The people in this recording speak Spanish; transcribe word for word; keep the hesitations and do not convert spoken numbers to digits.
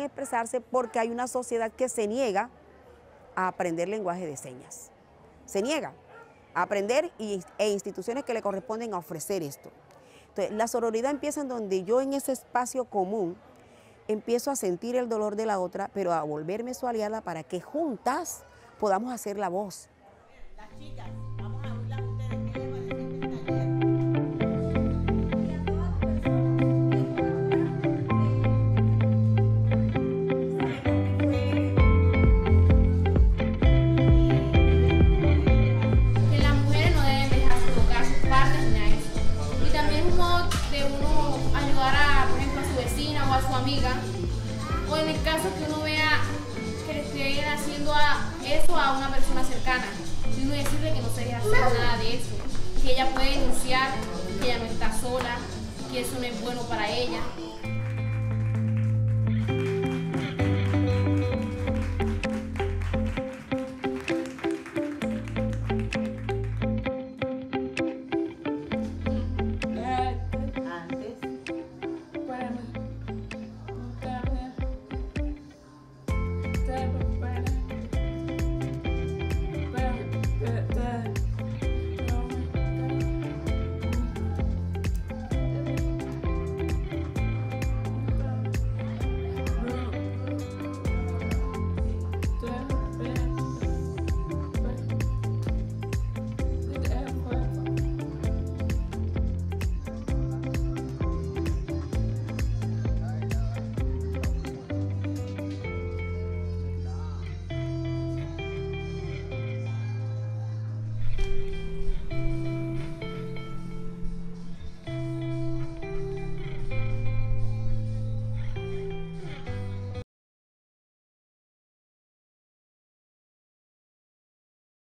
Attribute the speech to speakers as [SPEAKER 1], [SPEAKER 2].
[SPEAKER 1] expresarse porque hay una sociedad que se niega a aprender lenguaje de señas. Se niega a aprender y, e instituciones que le corresponden a ofrecer esto. Entonces, la sororidad empieza en donde yo en ese espacio común empiezo a sentir el dolor de la otra, pero a volverme su aliada para que juntas podamos hacer la voz.
[SPEAKER 2] Las chicas, vamos a hablar a ustedes qué les va a decir del taller.
[SPEAKER 3] Que las mujeres no deben dejarse tocar sus partes ni nada de eso. Y también un modo de uno ayudar a, por ejemplo, a su vecina o a su amiga, o en el caso que uno vea que le estén haciendo a eso a una persona cercana, y uno decirle que no se deje hacer nada de eso, que ella puede denunciar, que ella no está sola, que eso no es bueno para ella.